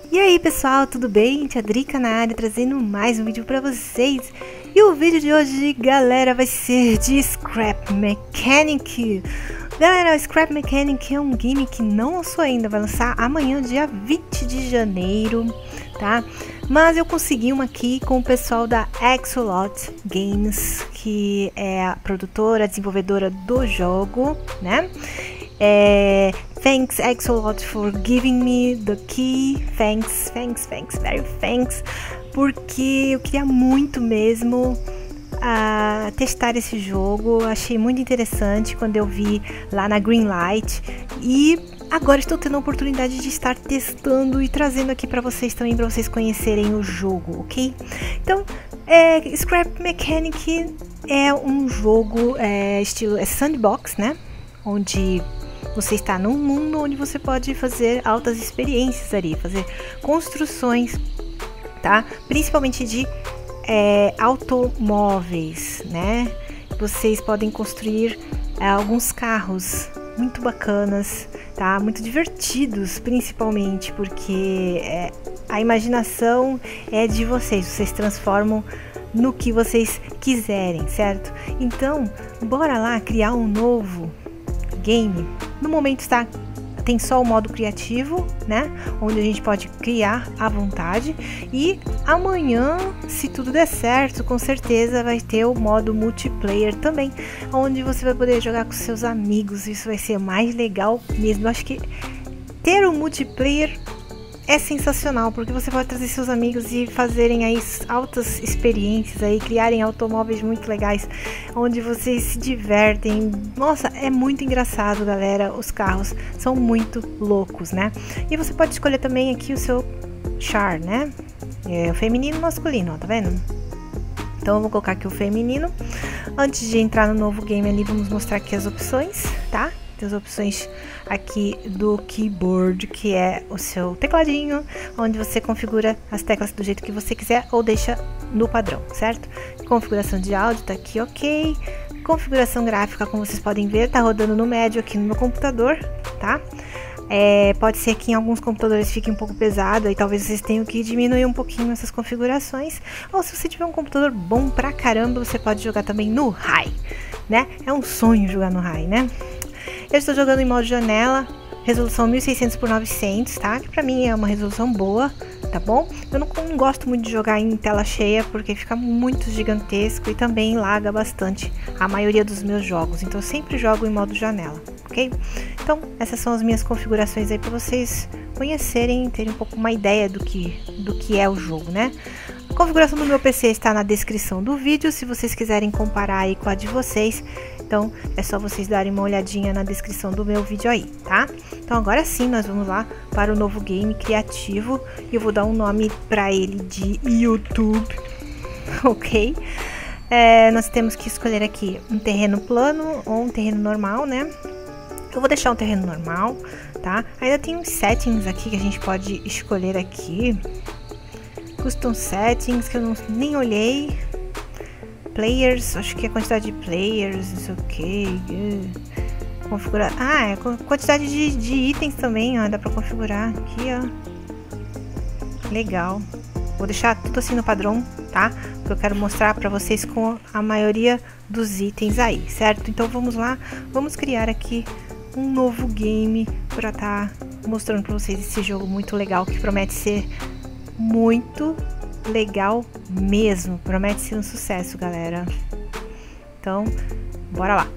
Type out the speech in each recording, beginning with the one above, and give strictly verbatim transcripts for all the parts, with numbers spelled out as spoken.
E aí pessoal, tudo bem? Tia Drica na área, trazendo mais um vídeo pra vocês. E o vídeo de hoje, galera, vai ser de Scrap Mechanic. Galera, o Scrap Mechanic é um game que não lançou ainda, vai lançar amanhã, dia vinte de janeiro, tá? Mas eu consegui uma aqui com o pessoal da Axolot Games, que é a produtora, a desenvolvedora do jogo, né? É, thanks Axolot for giving me the key. Thanks, thanks, thanks, very thanks. Porque eu queria muito mesmo uh, testar esse jogo. Achei muito interessante quando eu vi lá na Greenlight. E agora estou tendo a oportunidade de estar testando e trazendo aqui para vocês também, para vocês conhecerem o jogo, ok? Então, é, Scrap Mechanic é um jogo é, estilo é sandbox, né? Onde você está num mundo onde você pode fazer altas experiências ali, fazer construções, tá? Principalmente de é, automóveis, né? Vocês podem construir é, alguns carros muito bacanas, tá? Muito divertidos, principalmente porque é, a imaginação é de vocês. Vocês transformam no que vocês quiserem, certo? Então, bora lá criar um novo game. No momento está tem só o modo criativo, né, onde a gente pode criar à vontade, e amanhã, se tudo der certo, com certeza vai ter o modo multiplayer também, onde você vai poder jogar com seus amigos. Isso vai ser mais legal mesmo. Eu acho que ter o multiplayer é sensacional, porque você pode trazer seus amigos e fazerem aí altas experiências aí, criarem automóveis muito legais, onde vocês se divertem. Nossa, é muito engraçado, galera. Os carros são muito loucos, né? E você pode escolher também aqui o seu char, né? É o feminino e masculino, ó, tá vendo? Então eu vou colocar aqui o feminino. Antes de entrar no novo game ali, vamos mostrar aqui as opções, tá? Tem as opções aqui do keyboard, que é o seu tecladinho, onde você configura as teclas do jeito que você quiser ou deixa no padrão, certo? Configuração de áudio tá aqui, ok. Configuração gráfica, como vocês podem ver, tá rodando no médio aqui no meu computador, tá? É, pode ser que em alguns computadores fique um pouco pesado, aí talvez vocês tenham que diminuir um pouquinho essas configurações. Ou se você tiver um computador bom pra caramba, você pode jogar também no High, né? É um sonho jogar no High, né? Eu estou jogando em modo janela, resolução mil e seiscentos por novecentos, tá? Que pra mim é uma resolução boa, tá bom? Eu não, não gosto muito de jogar em tela cheia, porque fica muito gigantesco e também laga bastante a maioria dos meus jogos. Então eu sempre jogo em modo janela, ok? Então essas são as minhas configurações aí para vocês conhecerem e terem um pouco uma ideia do que, do que é o jogo, né? A configuração do meu P C está na descrição do vídeo, se vocês quiserem comparar aí com a de vocês. Então é só vocês darem uma olhadinha na descrição do meu vídeo aí, tá? Então agora sim nós vamos lá para o novo game criativo, e eu vou dar um nome para ele de YouTube, ok? É, nós temos que escolher aqui um terreno plano ou um terreno normal, né? Eu vou deixar um terreno normal, tá? Ainda tem uns settings aqui que a gente pode escolher aqui. Custom settings que eu não, nem olhei. Players, acho que é a quantidade de players, não sei o que. Configurar. Ah, é a quantidade de, de itens também, ó. Dá pra configurar aqui, ó. Legal. Vou deixar tudo assim no padrão, tá? Porque eu quero mostrar pra vocês com a maioria dos itens aí, certo? Então vamos lá, vamos criar aqui um novo game pra tá mostrando pra vocês esse jogo muito legal, que promete ser muito legal mesmo, promete ser um sucesso, galera. Então, bora lá.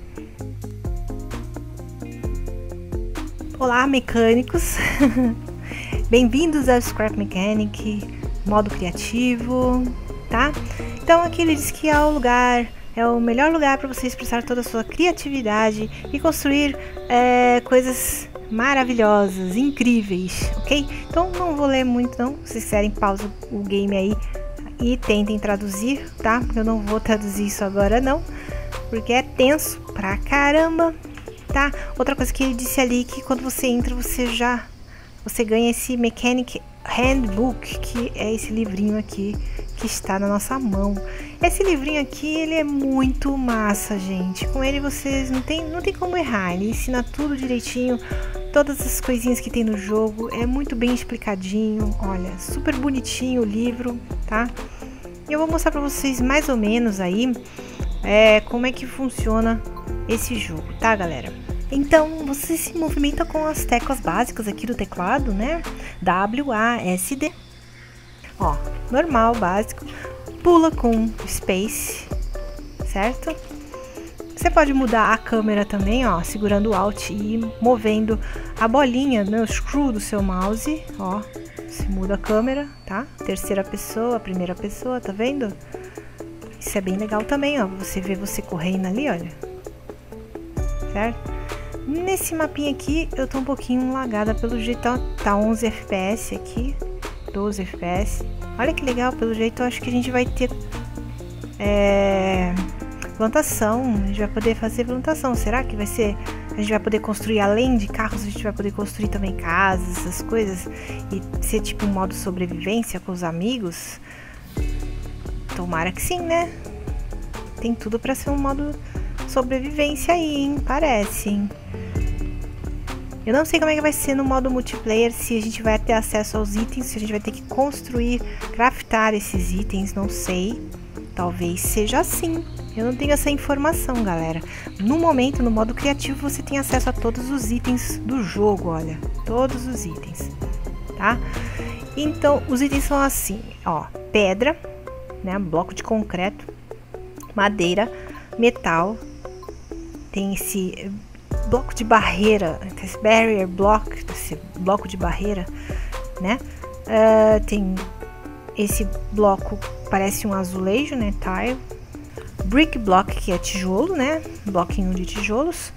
Olá, mecânicos. Bem-vindos ao Scrap Mechanic, modo criativo, tá? Então aqui ele diz que é o lugar, é o melhor lugar para você expressar toda a sua criatividade e construir é, coisas maravilhosas, incríveis, ok? Então não vou ler muito não, se vocês quiserem pausa o game aí e tentem traduzir, tá? Eu não vou traduzir isso agora não, porque é tenso pra caramba, tá? Outra coisa que ele disse ali, que quando você entra você já, você ganha esse Mechanic Handbook, que é esse livrinho aqui que está na nossa mão. Esse livrinho aqui, ele é muito massa, gente. Com ele vocês não tem, não tem como errar, ele ensina tudo direitinho, todas as coisinhas que tem no jogo. É muito bem explicadinho, olha, super bonitinho o livro, tá? E eu vou mostrar pra vocês mais ou menos aí é, como é que funciona esse jogo, tá, galera? Então, você se movimenta com as teclas básicas aqui do teclado, né? W, A, S, D. Ó, normal, básico. Pula com Space, certo? Você pode mudar a câmera também, ó, segurando o Alt e movendo a bolinha, né, o screw do seu mouse, ó. Você muda a câmera, tá? Terceira pessoa, primeira pessoa, tá vendo? Isso é bem legal também, ó. Você vê você correndo ali, olha. Certo? Nesse mapinha aqui, eu tô um pouquinho lagada pelo jeito, ó. Tá onze F P S aqui, doze F P S. Olha que legal, pelo jeito eu acho que a gente vai ter é, plantação, a gente vai poder fazer plantação. Será que vai ser, a gente vai poder construir além de carros, a gente vai poder construir também casas, essas coisas, e ser tipo um modo sobrevivência com os amigos? Tomara que sim, né? Tem tudo pra ser um modo sobrevivência aí, hein? Parece, hein? Eu não sei como é que vai ser no modo multiplayer, se a gente vai ter acesso aos itens, se a gente vai ter que construir, craftar esses itens, não sei. Talvez seja assim. Eu não tenho essa informação, galera. No momento, no modo criativo, você tem acesso a todos os itens do jogo, olha. Todos os itens, tá? Então, os itens são assim, ó. Pedra, né? Bloco de concreto, madeira, metal. Tem esse bloco de barreira, esse barrier block, esse bloco de barreira, né? Uh, tem esse bloco, parece um azulejo, né? Tile. Brick block, que é tijolo, né? Bloquinho de tijolos.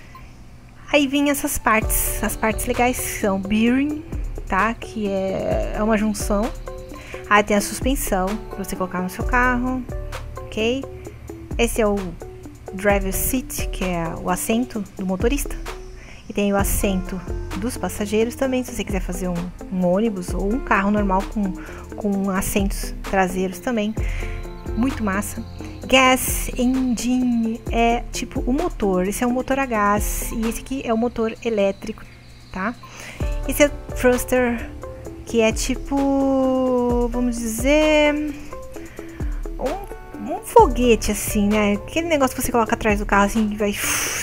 Aí vem essas partes, as partes legais são bearing, tá? Que é, é uma junção. Aí tem a suspensão, pra você colocar no seu carro, ok? Esse é o driver seat, que é o assento do motorista, e tem o assento dos passageiros também, se você quiser fazer um, um ônibus ou um carro normal com, com assentos traseiros também, muito massa. Gas engine é tipo o motor, esse é um motor a gás e esse aqui é o motor elétrico, tá? Esse é o thruster, que é tipo, vamos dizer, um um foguete assim, né? Aquele negócio que você coloca atrás do carro assim e vai...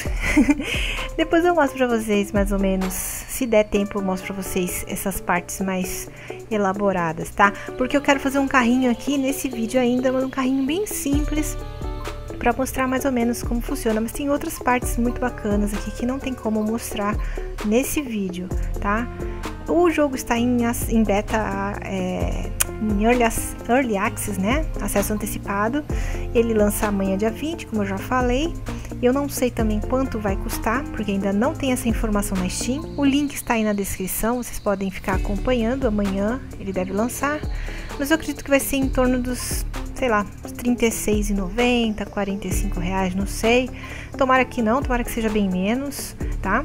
Depois eu mostro pra vocês mais ou menos, se der tempo eu mostro pra vocês essas partes mais elaboradas, tá? Porque eu quero fazer um carrinho aqui nesse vídeo ainda, mas um carrinho bem simples pra mostrar mais ou menos como funciona. Mas tem outras partes muito bacanas aqui que não tem como mostrar nesse vídeo, tá? O jogo está em, em beta, é, em early, early access, né? Acesso antecipado. Ele lança amanhã dia vinte, como eu já falei. Eu não sei também quanto vai custar, porque ainda não tem essa informação na Steam. O link está aí na descrição, vocês podem ficar acompanhando. Amanhã ele deve lançar. Mas eu acredito que vai ser em torno dos, sei lá, trinta e seis reais e noventa centavos, quarenta e cinco reais, não sei. Tomara que não, tomara que seja bem menos, tá?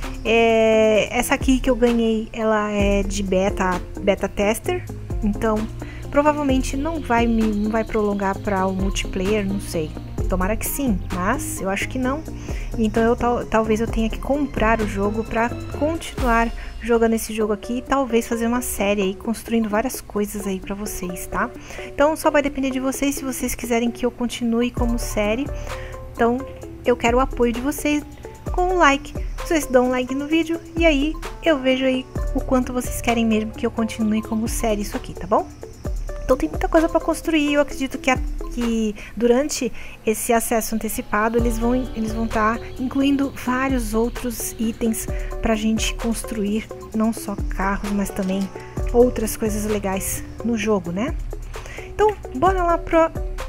É, essa aqui que eu ganhei, ela é de beta, beta tester, então provavelmente não vai me não vai prolongar para o multiplayer, não sei. Tomara que sim, mas eu acho que não. Então eu tal, talvez eu tenha que comprar o jogo para continuar jogando esse jogo aqui e talvez fazer uma série aí, construindo várias coisas aí para vocês, tá? Então só vai depender de vocês, se vocês quiserem que eu continue como série. Então eu quero o apoio de vocês com um like. Vocês dão um like no vídeo e aí eu vejo aí o quanto vocês querem mesmo que eu continue como série isso aqui, tá bom? Então tem muita coisa para construir. Eu acredito que, a, que durante esse acesso antecipado eles vão eles vão estar tá incluindo vários outros itens pra gente construir, não só carros, mas também outras coisas legais no jogo, né? Então bora lá pra,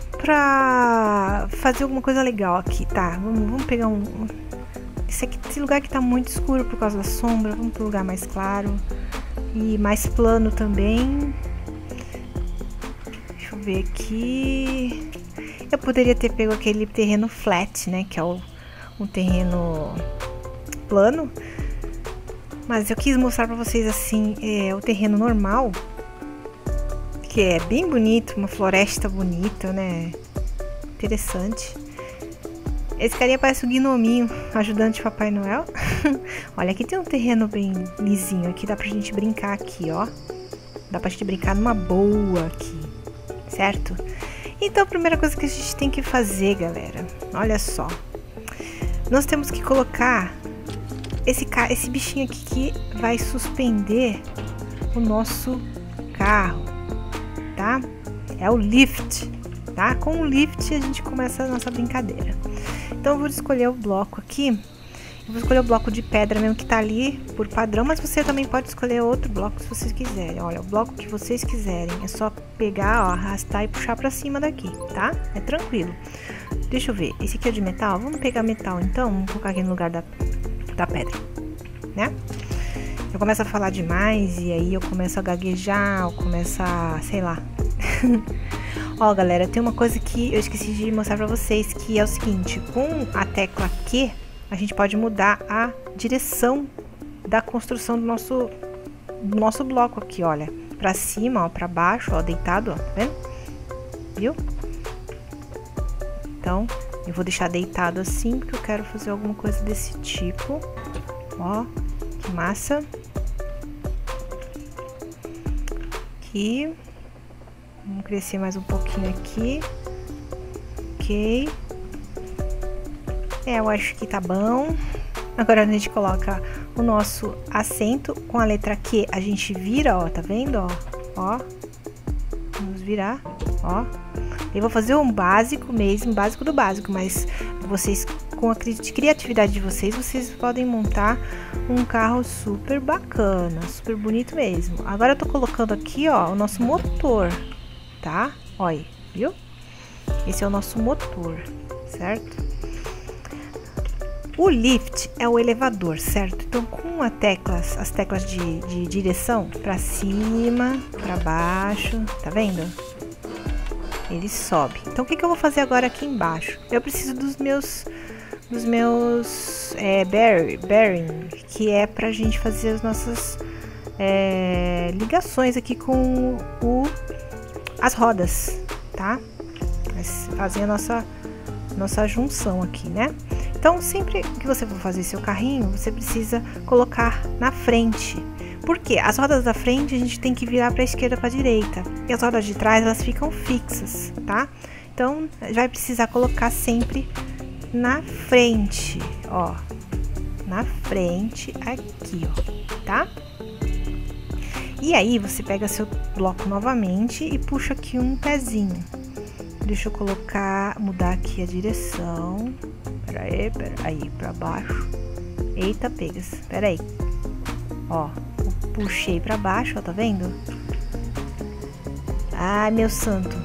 pra fazer alguma coisa legal aqui, tá? Vamos, vamos pegar um... Esse, aqui, esse lugar que tá muito escuro por causa da sombra, vamos para um lugar mais claro e mais plano também. Deixa eu ver aqui. Eu poderia ter pego aquele terreno flat, né, que é o, um terreno plano, mas eu quis mostrar para vocês assim, é, o terreno normal, que é bem bonito, uma floresta bonita, né, interessante. Esse carinha parece o gnominho, ajudante de Papai Noel. Olha, aqui tem um terreno bem lisinho. Aqui dá pra gente brincar aqui, ó. Dá pra gente brincar numa boa aqui, certo? Então, a primeira coisa que a gente tem que fazer, galera, olha só. Nós temos que colocar esse, esse bichinho aqui que vai suspender o nosso carro, tá? É o lift, tá? Com o lift a gente começa a nossa brincadeira. Então eu vou escolher o bloco aqui. Eu vou escolher o bloco de pedra mesmo que tá ali por padrão, mas você também pode escolher outro bloco se vocês quiserem. Olha, o bloco que vocês quiserem. É só pegar, ó, arrastar e puxar pra cima daqui, tá? É tranquilo. Deixa eu ver. Esse aqui é de metal? Vamos pegar metal então. Vamos colocar aqui no lugar da, da pedra, né? Eu começo a falar demais e aí eu começo a gaguejar, eu começo a, sei lá. Ó, galera, tem uma coisa que eu esqueci de mostrar pra vocês, que é o seguinte, com a tecla Q, a gente pode mudar a direção da construção do nosso, do nosso bloco aqui, olha. Pra cima, ó, pra baixo, ó, deitado, ó, tá vendo? Viu? Então, eu vou deixar deitado assim, porque eu quero fazer alguma coisa desse tipo. Ó, que massa. Aqui. Vamos crescer mais um pouquinho aqui. Ok. É, eu acho que tá bom. Agora a gente coloca o nosso assento com a letra Q. A gente vira, ó, tá vendo, ó? Ó. Vamos virar, ó. Eu vou fazer um básico mesmo, básico do básico, mas vocês, com a criatividade de vocês, vocês podem montar um carro super bacana, super bonito mesmo. Agora eu tô colocando aqui, ó, o nosso motor, tá? Olha, viu? Esse é o nosso motor, certo? O lift é o elevador, certo? Então, com a teclas, as teclas de, de direção, pra cima, pra baixo, tá vendo? Ele sobe. Então, o que, que eu vou fazer agora aqui embaixo? Eu preciso dos meus, dos meus é, bear, bearing, que é pra gente fazer as nossas é, ligações aqui com o, as rodas, tá? Fazer a nossa, nossa junção aqui, né? Então, sempre que você for fazer seu carrinho, você precisa colocar na frente. Por quê? As rodas da frente a gente tem que virar para a esquerda, para a direita. E as rodas de trás, elas ficam fixas, tá? Então, vai precisar colocar sempre na frente, ó. Na frente, aqui, ó, tá? E aí, você pega seu bloco novamente e puxa aqui um pezinho. Deixa eu colocar, mudar aqui a direção. Pera aí, pera aí, pra baixo. Eita, pegas, pera aí. Ó, puxei pra baixo, ó, tá vendo? Ai, meu santo.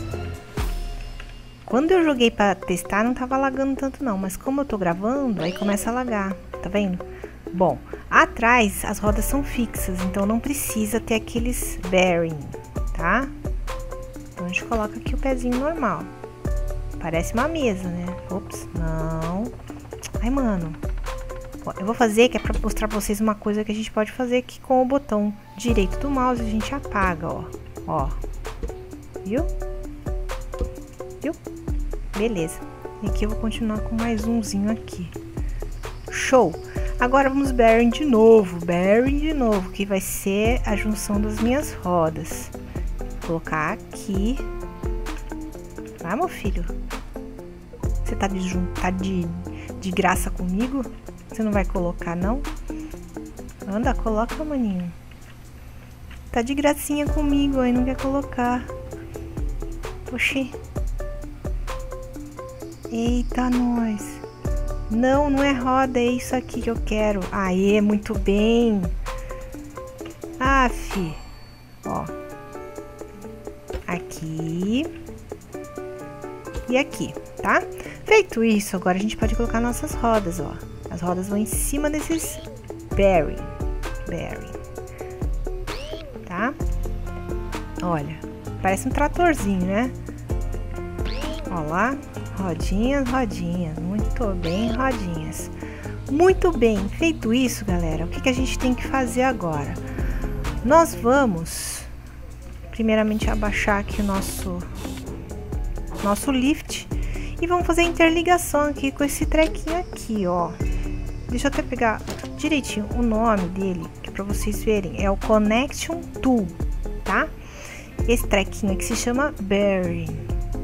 Quando eu joguei pra testar, não tava lagando tanto não. Mas como eu tô gravando, aí começa a lagar, tá vendo? Bom, atrás as rodas são fixas, então não precisa ter aqueles bearing, tá? Então a gente coloca aqui o pezinho normal. Parece uma mesa, né? Ops, não. Ai, mano. Eu vou fazer que é pra mostrar pra vocês uma coisa que a gente pode fazer aqui com o botão direito do mouse. A gente apaga, ó. Ó. Viu? Viu? Beleza. E aqui eu vou continuar com mais umzinho aqui. Show! Agora vamos bearing de novo. Bearing de novo, que vai ser a junção das minhas rodas. Vou colocar aqui. Vai, meu filho. Você tá de, tá de, de graça comigo? Você não vai colocar, não? Anda, coloca, maninho. Tá de gracinha comigo, aí não quer colocar. Oxi. Eita, nós. Não, não é roda, é isso aqui que eu quero. Aê, muito bem. Aff. Ó. Aqui. E aqui, tá? Feito isso, agora a gente pode colocar nossas rodas, ó. As rodas vão em cima desses bearing. Bearing. Tá? Olha, parece um tratorzinho, né? Ó lá, rodinhas, rodinhas. Muito bem, rodinhas. Muito bem, feito isso, galera, o que, que a gente tem que fazer agora? Nós vamos, primeiramente, abaixar aqui o nosso, nosso lift. E vamos fazer a interligação aqui com esse trequinho aqui, ó. Deixa eu até pegar direitinho o nome dele, que é pra vocês verem. É o Connection Tool, tá? Esse trequinho aqui se chama Bearing.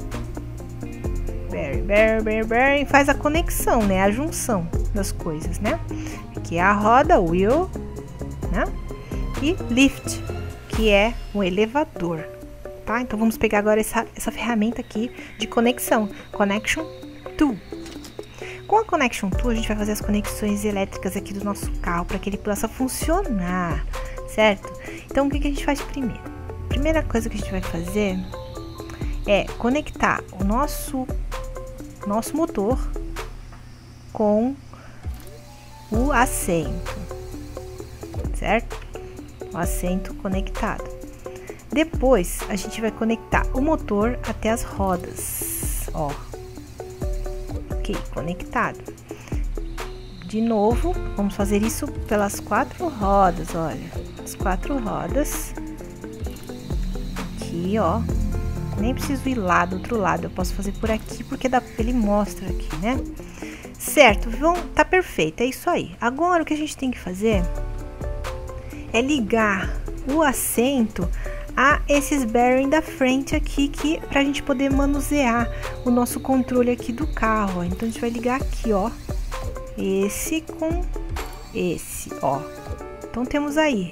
Bearing, bearing, bearing, bearing. Faz a conexão, né? A junção das coisas, né? Aqui é a roda, o wheel, né? E lift, que é o elevador, tá? Então vamos pegar agora essa, essa ferramenta aqui de conexão, Connection Tool. Com a Connection Tool a gente vai fazer as conexões elétricas aqui do nosso carro para que ele possa funcionar, certo? Então o que, que a gente faz primeiro? A primeira coisa que a gente vai fazer é conectar o nosso, nosso motor com o assento, certo? O assento conectado. Depois a gente vai conectar o motor até as rodas, ó. Ok, conectado. De novo, vamos fazer isso pelas quatro rodas, olha. As quatro rodas. Aqui, ó. Nem preciso ir lá do outro lado, eu posso fazer por aqui, porque dá, ele mostra aqui, né? Certo, vão, tá perfeito, é isso aí. Agora o que a gente tem que fazer é ligar o assento a esses bearing da frente aqui, que pra gente poder manusear o nosso controle aqui do carro, ó. Então a gente vai ligar aqui, ó, esse com esse, ó. Então temos aí,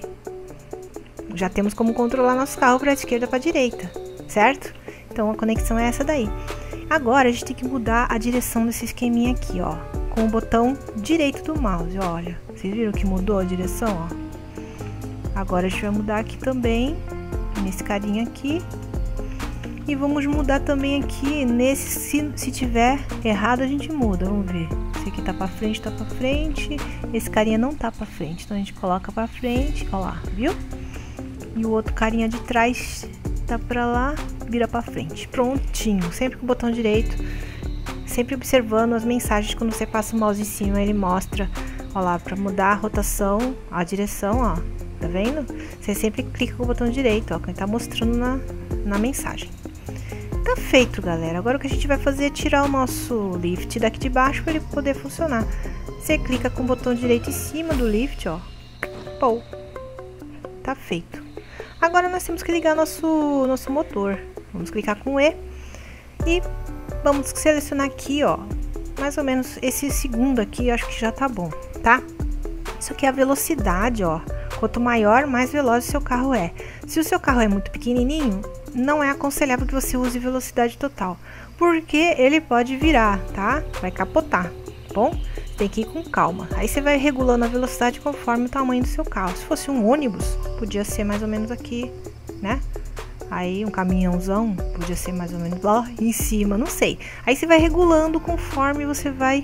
já temos como controlar nosso carro para a esquerda, para a direita, certo? Então a conexão é essa daí. Agora a gente tem que mudar a direção desse esqueminha aqui, ó, com o botão direito do mouse, olha. Vocês viram que mudou a direção, ó? Agora a gente vai mudar aqui também, nesse carinha aqui. E vamos mudar também aqui nesse, se, se tiver errado a gente muda, vamos ver. Esse aqui tá pra frente, tá pra frente. Esse carinha não tá pra frente, então a gente coloca pra frente, ó lá, viu? E o outro carinha de trás tá pra lá, vira pra frente. Prontinho, sempre com o botão direito. Sempre observando as mensagens, quando você passa o mouse em cima, ele mostra, ó lá, pra mudar a rotação, a direção, ó. Tá vendo? Você sempre clica com o botão direito, ó, que tá mostrando na, na mensagem. Tá feito, galera. Agora o que a gente vai fazer é tirar o nosso lift daqui de baixo para ele poder funcionar. Você clica com o botão direito em cima do lift, ó. Pô, tá feito. Agora nós temos que ligar nosso, nosso motor. Vamos clicar com E e vamos selecionar aqui, ó, mais ou menos esse segundo aqui, eu acho que já tá bom, tá? Isso aqui é a velocidade, ó. Quanto maior, mais veloz o seu carro é. Se o seu carro é muito pequenininho, não é aconselhável que você use velocidade total, porque ele pode virar, tá? Vai capotar, tá bom? Tem que ir com calma. Aí você vai regulando a velocidade conforme o tamanho do seu carro. Se fosse um ônibus, podia ser mais ou menos aqui, né? Aí um caminhãozão, podia ser mais ou menos lá em cima, não sei. Aí você vai regulando conforme você vai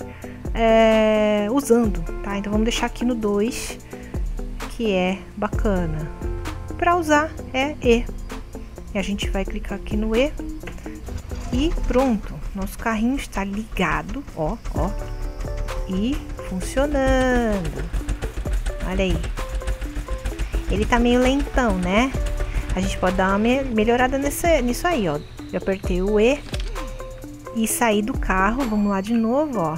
é, usando, tá? Então vamos deixar aqui no dois, que é bacana. Para usar é E. E a gente vai clicar aqui no E e pronto. Nosso carrinho está ligado, ó, ó, e funcionando. Olha aí. Ele tá meio lentão, né? A gente pode dar uma me melhorada nesse, nisso aí, ó. Eu apertei o E e saí do carro. Vamos lá de novo, ó.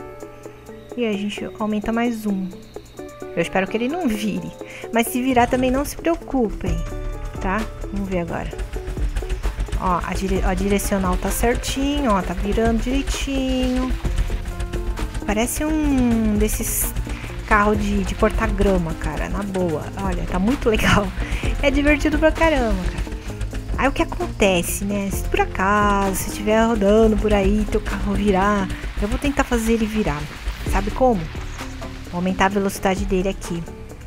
E a gente aumenta mais um. Eu espero que ele não vire. Mas se virar também não se preocupem, tá? Vamos ver agora. Ó, a, dire a direcional tá certinho, ó. Tá virando direitinho. Parece um desses carros de, de cortar grama, cara. Na boa. Olha, tá muito legal. É divertido pra caramba, cara. Aí o que acontece, né? Se por acaso você estiver rodando por aí, teu carro virar, eu vou tentar fazer ele virar. Sabe como? Vou aumentar a velocidade dele aqui.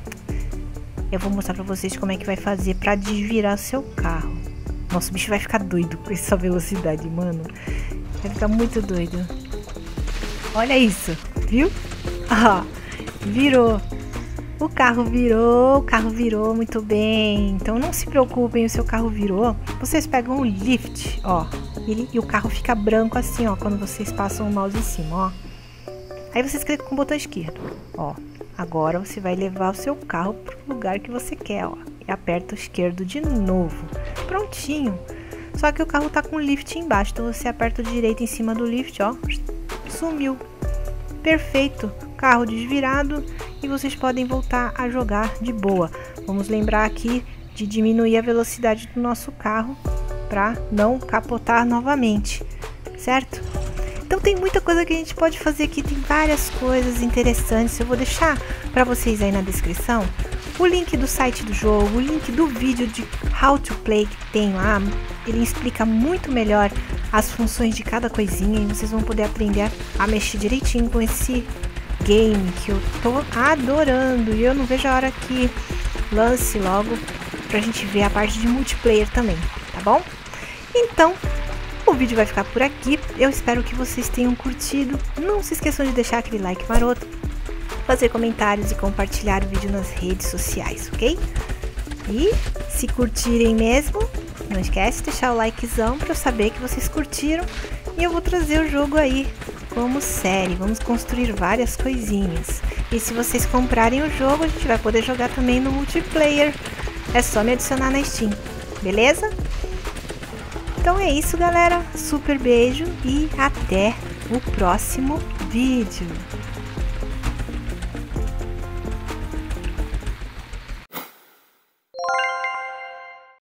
Eu vou mostrar pra vocês como é que vai fazer pra desvirar o seu carro. Nossa, o bicho vai ficar doido com essa velocidade, mano. Vai ficar muito doido. Olha isso, viu? Ah, virou. O carro virou, o carro virou muito bem. Então não se preocupem, o seu carro virou. Vocês pegam o lift, ó. Ele, e o carro fica branco assim, ó, quando vocês passam o mouse em cima, ó. Aí vocês clicam com o botão esquerdo, ó. Agora você vai levar o seu carro pro lugar que você quer, ó. E aperta o esquerdo de novo. Prontinho. Só que o carro tá com o lift embaixo, então você aperta o direito em cima do lift, ó, sumiu. Perfeito, carro desvirado e vocês podem voltar a jogar de boa. Vamos lembrar aqui de diminuir a velocidade do nosso carro para não capotar novamente, certo? Então tem muita coisa que a gente pode fazer aqui, tem várias coisas interessantes. Eu vou deixar para vocês aí na descrição o link do site do jogo, o link do vídeo de How to Play que tem lá. Ele explica muito melhor as funções de cada coisinha e vocês vão poder aprender a, a mexer direitinho com esse game que eu tô adorando. E eu não vejo a hora que lance logo pra gente ver a parte de multiplayer também, tá bom? Então, o vídeo vai ficar por aqui. Eu espero que vocês tenham curtido. Não se esqueçam de deixar aquele like maroto, fazer comentários e compartilhar o vídeo nas redes sociais, ok? E se curtirem mesmo, não esquece de deixar o likezão para eu saber que vocês curtiram. E eu vou trazer o jogo aí como série. Vamos construir várias coisinhas. E se vocês comprarem o jogo, a gente vai poder jogar também no multiplayer. É só me adicionar na Steam, beleza? Então é isso, galera. Super beijo e até o próximo vídeo.